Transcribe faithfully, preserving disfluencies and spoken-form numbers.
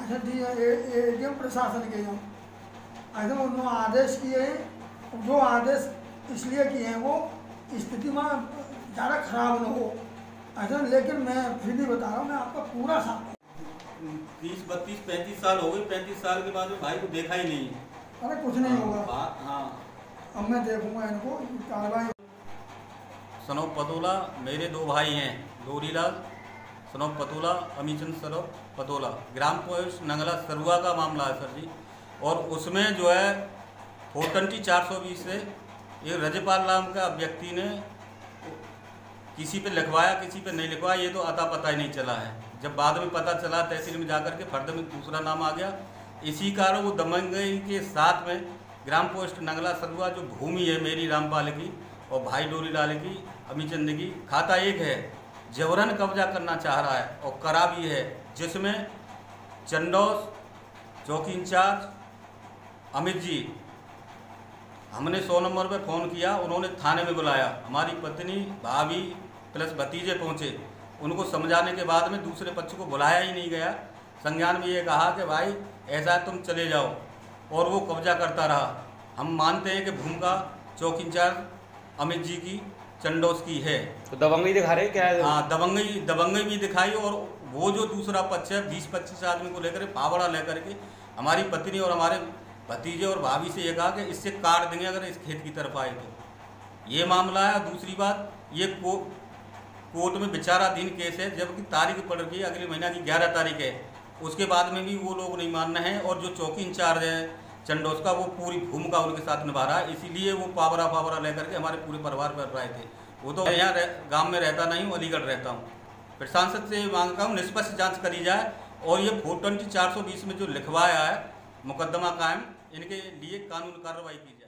अच्छा D ADM प्रशासन के हैं, ऐसे उन्होंने आदेश किए हैं, जो आदेश इसलिए किए हैं वो स्थिति में ज़्यादा खराब न हो ऐसा। लेकिन मैं फिर भी बता रहा हूँ, मैं आपका पूरा साथ तीस बत्तीस पैंतीस साल हो गए, पैंतीस साल के बाद में भाई को देखा ही नहीं। अरे कुछ नहीं होगा। हाँ, हाँ। अब मैं देखूंगा इनको कार्रवाई। सनोप पतोला मेरे दो भाई हैं, लोरीलाल सनोप पतोला, अमीचंद सनोप पतोला। ग्राम पोस्ट नंगला सरुआ का मामला है सर जी। और उसमें जो है फोर ट्वेंटी चार सौ बीस से एक रजपाल नाम का व्यक्ति ने किसी पे लिखवाया, किसी पे नहीं लिखवाया, ये तो अता पता ही नहीं चला है। जब बाद में पता चला तहसील में जाकर के फर्द में दूसरा नाम आ गया। इसी कारण वो दमंगई के साथ में ग्राम पोस्ट नंगला सरुआ जो भूमि है मेरी रामपाल की और भाई डोरीलाल की, अमीचंद की, खाता एक है, जबरन कब्जा करना चाह रहा है और करा भी है, जिसमें चंडोस चौकी इंचार्ज अमित जी, हमने सौ नंबर पे फ़ोन किया, उन्होंने थाने में बुलाया। हमारी पत्नी, भाभी प्लस भतीजे पहुँचे। उनको समझाने के बाद में दूसरे पक्ष को बुलाया ही नहीं गया। संज्ञान में ये कहा कि भाई ऐसा तुम चले जाओ, और वो कब्जा करता रहा। हम मानते हैं कि भूमिका चौकी इंचार्ज अमित जी की, चंडोस की है। तो दबंगई दिखा रहे क्या है? हाँ, दबंगई दबंगई भी दिखाई। और वो जो दूसरा पक्ष है बीस पच्चीस आदमी को लेकर फावड़ा लेकर के हमारी पत्नी और हमारे भतीजे और भाभी से ये कहा कि इससे काट देंगे अगर इस खेत की तरफ आए तो। ये मामला है। दूसरी बात, ये को, कोर्ट में विचाराधीन केस है, जबकि तारीख पड़ रही है अगले महीना की ग्यारह तारीख है। उसके बाद में भी वो लोग नहीं मान रहे हैं। और जो चौकी इंचार्ज है चंडोस का, वो पूरी भूमिका उनके साथ निभा रहा है। इसीलिए वो पावरा पावरा लेकर के हमारे पूरे परिवार पर रहे थे। वो तो यहाँ गाँव में रहता नहीं हूँ, अलीगढ़ रहता हूँ। प्रशासन से मांगता हूँ निष्पक्ष जाँच करी जाए और ये फोर ट्वेंटी चार सौ बीस में जो लिखवाया है मुकदमा कायम, इनके लिए कानून कार्रवाई की जाए।